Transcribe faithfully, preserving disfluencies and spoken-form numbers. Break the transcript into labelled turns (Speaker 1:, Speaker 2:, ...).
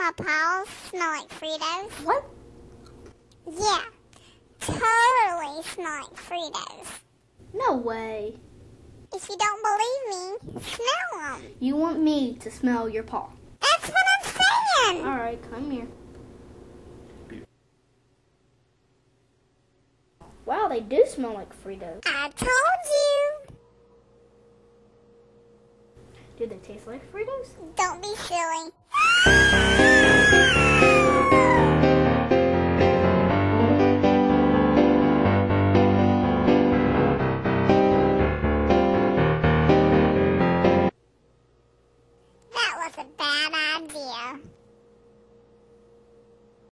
Speaker 1: my paws smell like Fritos.
Speaker 2: What?
Speaker 1: Yeah, totally smell like Fritos.
Speaker 2: No way.
Speaker 1: If you don't believe me, smell them.
Speaker 2: You want me to smell your paw?
Speaker 1: That's what I'm saying.
Speaker 2: All right, come here. Wow, they do smell like Fritos.
Speaker 1: I told you.
Speaker 2: Do they taste like Fritos?
Speaker 1: Don't be silly.